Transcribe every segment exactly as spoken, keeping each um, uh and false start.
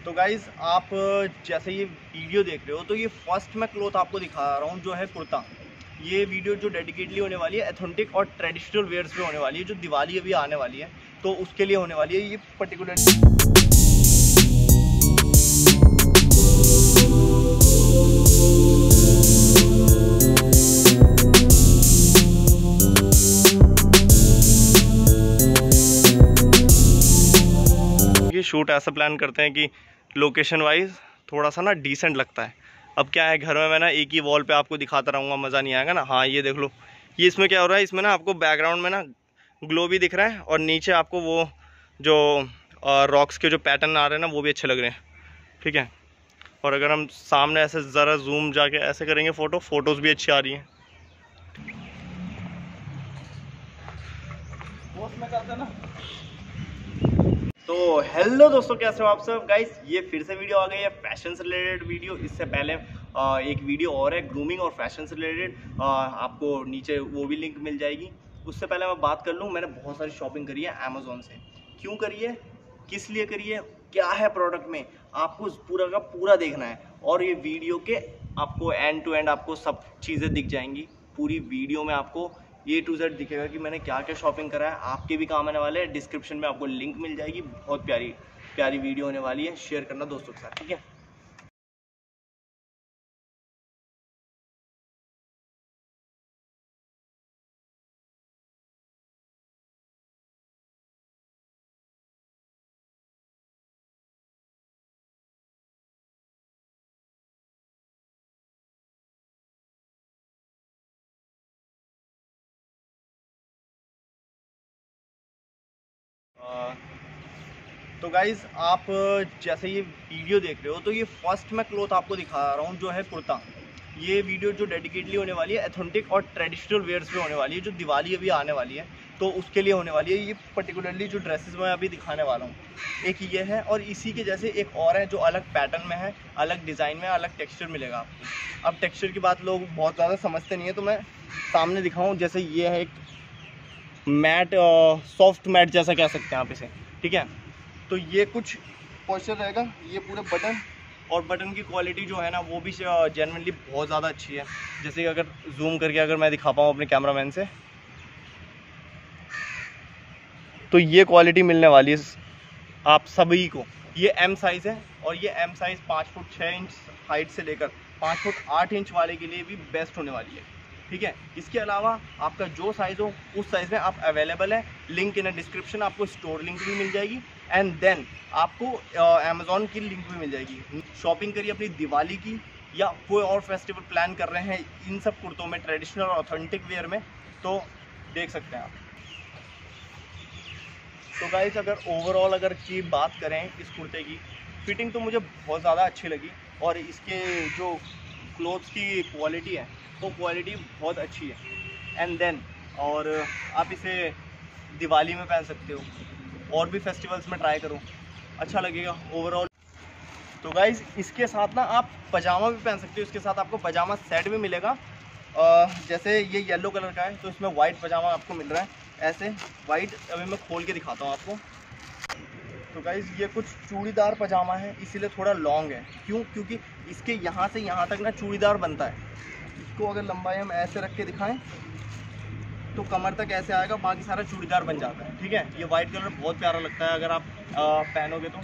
तो गाइज़ आप जैसे ये वीडियो देख रहे हो तो ये फर्स्ट मैं क्लॉथ आपको दिखा रहा हूँ जो है कुर्ता। ये वीडियो जो डेडिकेटली होने वाली है एथेंटिक और ट्रेडिशनल वेयर्स पे होने वाली है, जो दिवाली अभी आने वाली है तो उसके लिए होने वाली है ये पर्टिकुलर। ये शूट ऐसा प्लान करते हैं कि लोकेशन वाइज थोड़ा सा ना डिसेंट लगता है। अब क्या है, घर में मैं ना एक ही वॉल पे आपको दिखाता रहूँगा, मज़ा नहीं आएगा ना। हाँ ये देख लो, ये इसमें क्या हो रहा है, इसमें ना आपको बैकग्राउंड में ना ग्लो भी दिख रहा है और नीचे आपको वो जो रॉक्स के जो पैटर्न आ रहे हैं ना वो भी अच्छे लग रहे हैं, ठीक है। और अगर हम सामने ऐसे ज़रा जूम जाके ऐसे करेंगे फ़ोटो फोटोज़ भी अच्छी आ रही हैं। तो हेलो दोस्तों, कैसे हो आप सब गाइस। ये फिर से वीडियो आ गई है फैशन से रिलेटेड वीडियो। इससे पहले आ, एक वीडियो और है ग्रूमिंग और फैशन से रिलेटेड, आपको नीचे वो भी लिंक मिल जाएगी। उससे पहले मैं बात कर लूँ, मैंने बहुत सारी शॉपिंग करी है अमेज़ॉन से। क्यों करी है, किस लिए करी है, क्या है प्रोडक्ट में, आपको पूरा का पूरा देखना है। और ये वीडियो के आपको एंड टू एंड आपको सब चीज़ें दिख जाएंगी। पूरी वीडियो में आपको ए टू जेड दिखेगा कि मैंने क्या क्या शॉपिंग करा है। आपके भी काम आने वाले हैं। डिस्क्रिप्शन में आपको लिंक मिल जाएगी। बहुत प्यारी प्यारी वीडियो होने वाली है, शेयर करना दोस्तों के साथ, ठीक है। तो गाइज़ आप जैसे ये वीडियो देख रहे हो तो ये फर्स्ट मैं क्लॉथ आपको दिखा रहा हूँ जो है कुर्ता। ये वीडियो जो डेडिकेटली होने वाली है एथेंटिक और ट्रेडिशनल वेयर्स पे होने वाली है, जो दिवाली अभी आने वाली है तो उसके लिए होने वाली है। ये पर्टिकुलरली जो ड्रेसेस मैं अभी दिखाने वाला हूँ, एक ये है और इसी के जैसे एक और है जो अलग पैटर्न में है, अलग डिज़ाइन में, अलग टेक्सचर मिलेगा आपको। अब टेक्सचर की बात लोग बहुत ज़्यादा समझते नहीं है तो मैं सामने दिखाऊँ। जैसे ये है एक मैट, सॉफ्ट मैट जैसा कह सकते हैं आप इसे, ठीक है। तो ये कुछ पोस्चर रहेगा, ये पूरे बटन और बटन की क्वालिटी जो है ना वो भी जेन्युइनली बहुत ज़्यादा अच्छी है। जैसे कि अगर जूम करके अगर मैं दिखा पाऊँ अपने कैमरामैन से, तो ये क्वालिटी मिलने वाली है आप सभी को। ये एम साइज़ है और ये एम साइज़ पाँच फुट छः इंच हाइट से लेकर पाँच फुट आठ इंच वाले के लिए भी बेस्ट होने वाली है, ठीक है। इसके अलावा आपका जो साइज़ हो उस साइज़ में आप अवेलेबल है। लिंक इन डिस्क्रिप्शन, आपको स्टोर लिंक भी मिल जाएगी एंड देन आपको अमेज़ॉन की लिंक भी मिल जाएगी। शॉपिंग करिए अपनी दिवाली की या कोई और फेस्टिवल प्लान कर रहे हैं इन सब कुर्तों में, ट्रेडिशनल और ऑथेंटिक वेयर में, तो देख सकते हैं आप। तो गाइस अगर ओवरऑल अगर की बात करें इस कुर्ते की फिटिंग तो मुझे बहुत ज़्यादा अच्छी लगी और इसके जो क्लोथ्स की क्वालिटी है वो क्वालिटी बहुत अच्छी है। एंड देन और आप इसे दिवाली में पहन सकते हो और भी फेस्टिवल्स में ट्राई करो, अच्छा लगेगा ओवरऑल। तो गाइज़ इसके साथ ना आप पजामा भी पहन सकते हो। इसके साथ आपको पजामा सेट भी मिलेगा। जैसे ये येलो कलर का है तो इसमें वाइट पजामा आपको मिल रहा है, ऐसे वाइट। अभी मैं खोल के दिखाता हूँ आपको। तो गाइज़ ये कुछ चूड़ीदार पजामा है, इसीलिए थोड़ा लॉन्ग है। क्यों? क्योंकि इसके यहाँ से यहाँ तक ना चूड़ीदार बनता है। इसको अगर लंबाई हम ऐसे रख के दिखाएं तो कमर तक ऐसे आएगा, बाकी सारा चूड़ीदार बन जाता है, ठीक है। ये वाइट कलर बहुत प्यारा लगता है अगर आप पहनोगे तो।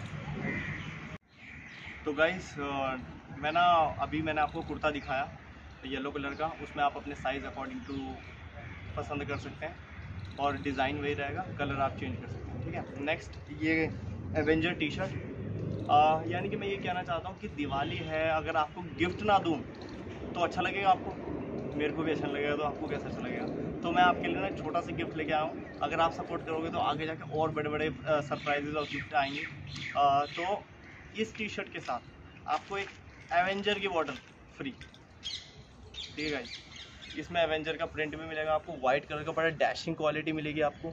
तो गाइज़ मैं ना अभी मैंने आपको कुर्ता दिखाया येलो कलर का, उसमें आप अपने साइज़ अकॉर्डिंग टू पसंद कर सकते हैं और डिज़ाइन वही रहेगा, कलर आप चेंज कर सकते हैं, ठीक है। नेक्स्ट ये एवेंजर टी शर्ट, यानी कि मैं ये कहना चाहता हूँ कि दिवाली है, अगर आपको गिफ्ट ना दूँ तो अच्छा लगेगा आपको, मेरे को भी अच्छा लगेगा, तो आपको कैसा अच्छा लगेगा। तो मैं आपके लिए ना छोटा सा गिफ्ट लेके आया हूँ। अगर आप सपोर्ट करोगे तो आगे जाके और बड़े बड़े सरप्राइजेज और गिफ्ट आएंगे। आ, तो इस टी शर्ट के साथ आपको एक एवेंजर की बॉटल फ्री, ठीक है गाइस। इसमें एवेंजर का प्रिंट भी मिलेगा आपको, वाइट कलर का बड़ा डैशिंग क्वालिटी मिलेगी आपको।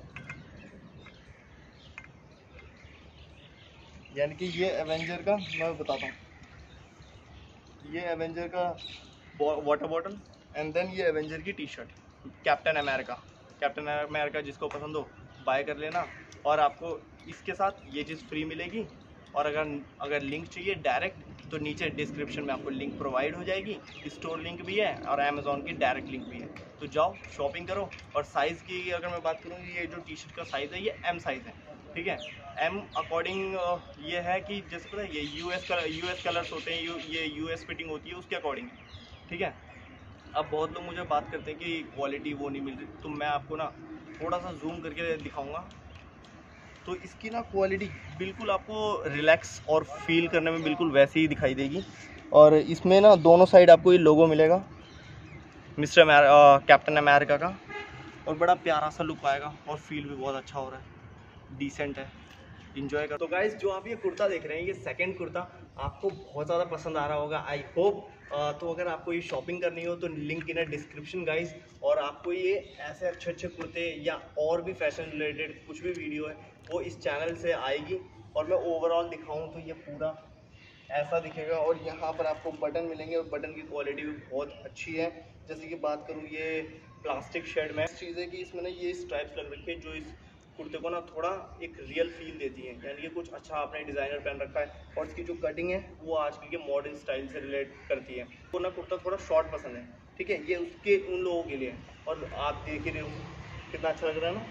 यानी कि ये एवेंजर का मैं बताता हूँ, ये एवेंजर का वाटर बॉटल एंड देन ये एवेंजर की T shirt, captain America. Captain America जिसको पसंद हो बाय कर लेना। और आपको इसके साथ ये चीज़ फ्री मिलेगी और अगर अगर लिंक चाहिए डायरेक्ट तो नीचे डिस्क्रिप्शन में आपको लिंक प्रोवाइड हो जाएगी, स्टोर लिंक भी है और अमेज़ॉन की डायरेक्ट लिंक भी है। तो जाओ शॉपिंग करो। और साइज़ की अगर मैं बात करूँ, ये जो टी शर्ट का साइज़ है ये एम साइज़ है, ठीक है। एम अकॉर्डिंग ये है कि जैसे पता है ये यूएस कलर यूएस कलर्स होते हैं, यू, ये यूएस फिटिंग होती है उसके अकॉर्डिंग, ठीक है। अब बहुत लोग मुझे बात करते हैं कि क्वालिटी वो नहीं मिल रही, तो मैं आपको ना थोड़ा सा जूम करके दिखाऊंगा। तो इसकी ना क्वालिटी बिल्कुल आपको रिलैक्स और फील करने में बिल्कुल वैसे ही दिखाई देगी। और इसमें ना दोनों साइड आपको ये लोगो मिलेगा मिस्टर कैप्टन अमेरिका का, और बड़ा प्यारा सा लुक आएगा और फील भी बहुत अच्छा हो रहा है, डिसेंट है, इंजॉय कर। तो गाइज जो आप ये कुर्ता देख रहे हैं, ये सेकंड कुर्ता आपको बहुत ज़्यादा पसंद आ रहा होगा, आई होप। तो अगर आपको ये शॉपिंग करनी हो तो लिंक इन डिस्क्रिप्शन गाइज। और आपको ये ऐसे अच्छे अच्छे कुर्ते या और भी फैशन रिलेटेड कुछ भी वीडियो है वो इस चैनल से आएगी। और मैं ओवरऑल दिखाऊं तो ये पूरा ऐसा दिखेगा, और यहाँ पर आपको बटन मिलेंगे और बटन की क्वालिटी भी बहुत अच्छी है। जैसे कि बात करूँ, ये प्लास्टिक शेड में चीज़ है कि इसमें ना ये स्ट्राइप्स लग रखी है जो इस कुर्ते को ना थोड़ा एक रियल फील देती है, यानी कि कुछ अच्छा आपने डिज़ाइनर पहन रखा है। और इसकी जो कटिंग है वो आजकल के मॉडर्न स्टाइल से रिलेट करती है। तो ना कुर्ता थोड़ा शॉर्ट पसंद है, ठीक है, ये उसके उन लोगों के लिए। और आप देख ही रहे हो कितना अच्छा लग रहा है ना।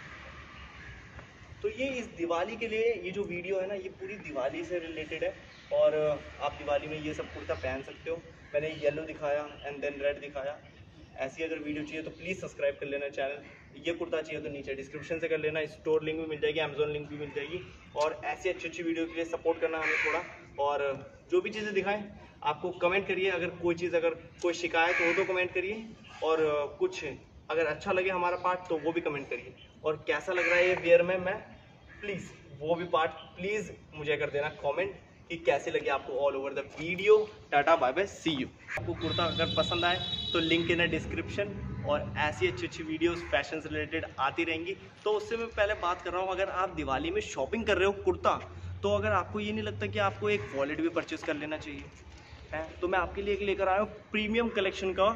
तो ये इस दिवाली के लिए ये जो वीडियो है ना, ये पूरी दिवाली से रिलेटेड है। और आप दिवाली में ये सब कुर्ता पहन सकते हो। मैंने येलो दिखाया एंड देन रेड दिखाया। ऐसी अगर वीडियो चाहिए तो प्लीज़ सब्सक्राइब कर लेना चैनल। ये कुर्ता चाहिए तो नीचे डिस्क्रिप्शन से कर लेना, स्टोर लिंक भी मिल जाएगी, अमेज़ॉन लिंक भी मिल जाएगी। और ऐसी अच्छी अच्छी वीडियो के लिए सपोर्ट करना हमें थोड़ा। और जो भी चीज़ें दिखाएं आपको कमेंट करिए, अगर कोई चीज़ अगर कोई शिकायत हो तो कमेंट करिए, और कुछ अगर अच्छा लगे हमारा पार्ट तो वो भी कमेंट करिए। और कैसा लग रहा है ये वेयर में, मैं प्लीज़ वो भी पार्ट प्लीज़ मुझे कर देना कमेंट कि कैसे लगे आपको all over the video. Tata bye bye, see you. आपको कुर्ता अगर पसंद आए तो लिंक इन डिस्क्रिप्शन। और ऐसी अच्छी अच्छी वीडियोस फैशन से रिलेटेड आती रहेंगी। तो उससे मैं पहले बात कर रहा हूँ, अगर आप दिवाली में शॉपिंग कर रहे हो कुर्ता, तो अगर आपको ये नहीं लगता कि आपको एक वॉलेट भी परचेज़ कर लेना चाहिए है, तो मैं आपके लिए एक लेकर आया हूँ प्रीमियम कलेक्शन का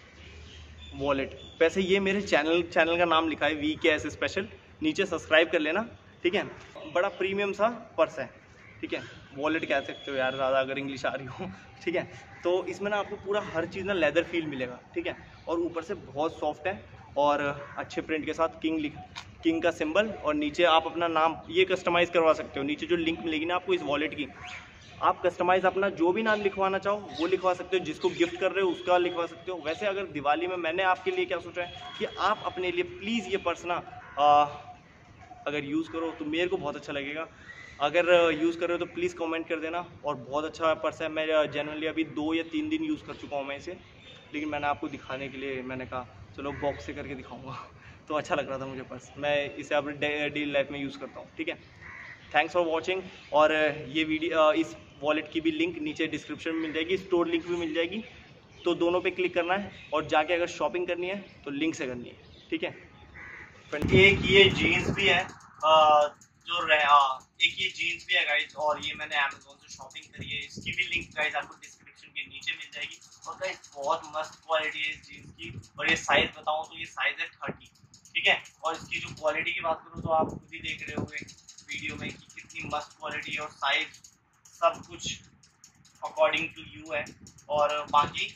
वॉलेट। वैसे ये मेरे चैनल चैनल का नाम लिखा है वी के एस स्पेशल, नीचे सब्सक्राइब कर लेना, ठीक है। बड़ा प्रीमियम सा पर्स है, ठीक है, वॉलेट कह सकते हो यार ज़्यादा अगर इंग्लिश आ रही हो, ठीक है। तो इसमें ना आपको पूरा हर चीज़ ना लेदर फील मिलेगा, ठीक है। और ऊपर से बहुत सॉफ्ट है और अच्छे प्रिंट के साथ किंग लिख किंग का सिंबल, और नीचे आप अपना नाम ये कस्टमाइज़ करवा सकते हो। नीचे जो लिंक मिलेगी ना आपको इस वॉलेट की, आप कस्टमाइज़ अपना जो भी नाम लिखवाना चाहो वो लिखवा सकते हो, जिसको गिफ्ट कर रहे हो उसका लिखवा सकते हो। वैसे अगर दिवाली में मैंने आपके लिए क्या सोचा है कि आप अपने लिए प्लीज़ ये पर्स ना अगर यूज़ करो तो मेरे को बहुत अच्छा लगेगा। अगर यूज़ कर रहे हो तो प्लीज़ कमेंट कर देना। और बहुत अच्छा पर्स है, मैं जनरली अभी दो या तीन दिन यूज़ कर चुका हूँ मैं इसे, लेकिन मैंने आपको दिखाने के लिए मैंने कहा चलो बॉक्स से करके दिखाऊंगा तो अच्छा लग रहा था मुझे पर्स, मैं इसे अपने डेली लाइफ में यूज़ करता हूँ, ठीक है। Thanks for watching. और ये वीडियो इस वॉलेट की भी लिंक नीचे डिस्क्रिप्शन में मिल जाएगी, स्टोर लिंक भी मिल जाएगी, तो दोनों पे क्लिक करना है और जाके अगर शॉपिंग करनी है तो लिंक से करनी है, ठीक है। एक ये जीन्स भी है आ, जो रहा एक ये जीन्स भी है गाइज, और ये मैंने अमेज़ॉन से शॉपिंग करी है। इसकी भी लिंक गाइज आपको डिस्क्रिप्शन के नीचे मिल जाएगी। और गाइज बहुत मस्त क्वालिटी है इस जीन्स की। और ये साइज़ बताऊँ तो ये साइज़ है थर्टी, ठीक है। और इसकी जो क्वालिटी की बात करूँ तो आप खुद ही देख रहे होंगे वीडियो में कि कितनी मस्त क्वालिटी है, और साइज सब कुछ अकॉर्डिंग टू यू है। और बाकी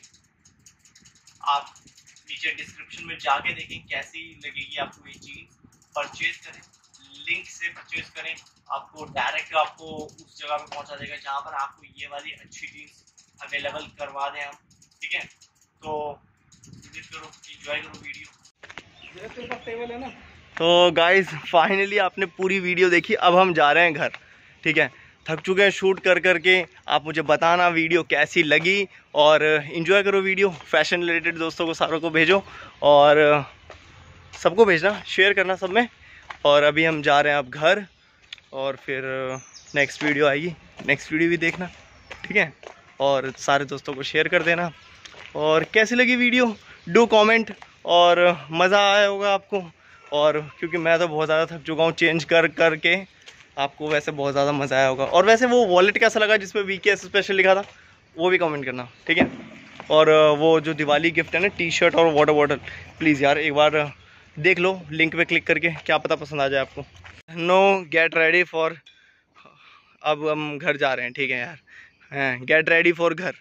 आप नीचे डिस्क्रिप्शन में जाके देखें कैसी लगेगी आपको ये जीन्स, परचेज करें, लिंक से परचेज करें, आपको डायरेक्ट आपको उस जगह पे पहुंचा देगा जहाँ पर आपको ये वाली अच्छी जीन्स अवेलेबल करवा दें हम, ठीक है। तो विजिट करो, एंजॉय करो वीडियो। टेबल है ना। तो गाइस फाइनली आपने पूरी वीडियो देखी, अब हम जा रहे हैं घर, ठीक है। थक चुके हैं शूट कर करके। आप मुझे बताना वीडियो कैसी लगी, और एंजॉय करो वीडियो। फैशन रिलेटेड दोस्तों को सारों को भेजो, और सबको भेजना, शेयर करना सब में। और अभी हम जा रहे हैं अब घर, और फिर नेक्स्ट वीडियो आएगी, नेक्स्ट वीडियो भी देखना, ठीक है। और सारे दोस्तों को शेयर कर देना। और कैसी लगी वीडियो डू कमेंट, और मज़ा आया होगा आपको। और क्योंकि मैं तो बहुत ज़्यादा थक चुका हूँ चेंज कर कर के, आपको वैसे बहुत ज़्यादा मज़ा आया होगा। और वैसे वो वॉलेट कैसा लगा जिसमें वी के एस स्पेशल लिखा था, वो भी कमेंट करना, ठीक है। और वो जो दिवाली गिफ्ट है ना, टी शर्ट और वाटर बॉटल, प्लीज़ यार एक बार देख लो लिंक पे क्लिक करके, क्या पता पसंद आ जाए आपको। नो गेट रेडी फॉर अब हम घर जा रहे हैं, ठीक है यार। हैं, गेट रेडी फॉर घर,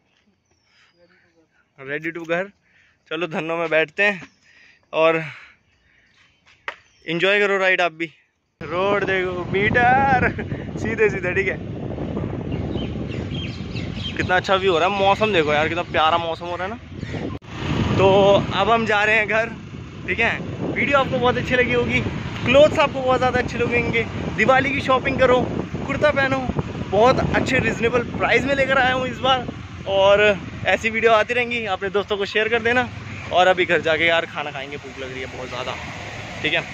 रेडी टू घर। चलो धन्नो में बैठते हैं और इंजॉय करो राइड आप भी। रोड देखो मीटर सीधे सीधे, ठीक है। कितना अच्छा व्यू हो रहा है, मौसम देखो यार कितना प्यारा मौसम हो रहा है ना। तो अब हम जा रहे हैं घर, ठीक है। वीडियो आपको बहुत अच्छी लगी होगी, क्लोथ्स आपको बहुत ज़्यादा अच्छे लगेंगे। दिवाली की शॉपिंग करो, कुर्ता पहनो, बहुत अच्छे रिजनेबल प्राइस में लेकर आया हूँ इस बार। और ऐसी वीडियो आती रहेंगी, अपने दोस्तों को शेयर कर देना। और अभी घर जाके यार खाना खाएंगे, भूख लग रही है बहुत ज़्यादा, ठीक है।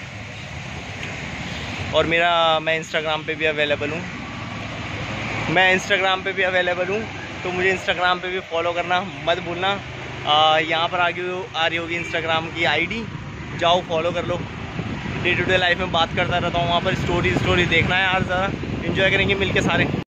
और मेरा मैं इंस्टाग्राम पे भी अवेलेबल हूँ, मैं इंस्टाग्राम पे भी अवेलेबल हूँ, तो मुझे इंस्टाग्राम पे भी फॉलो करना मत भूलना। यहाँ पर आगे आ रही होगी इंस्टाग्राम की आईडी, जाओ फॉलो कर लो। डे टू डे लाइफ में बात करता रहता हूँ वहाँ पर, स्टोरी स्टोरी देखना है यार, ज़रा इन्जॉय करेंगे मिलके सारे।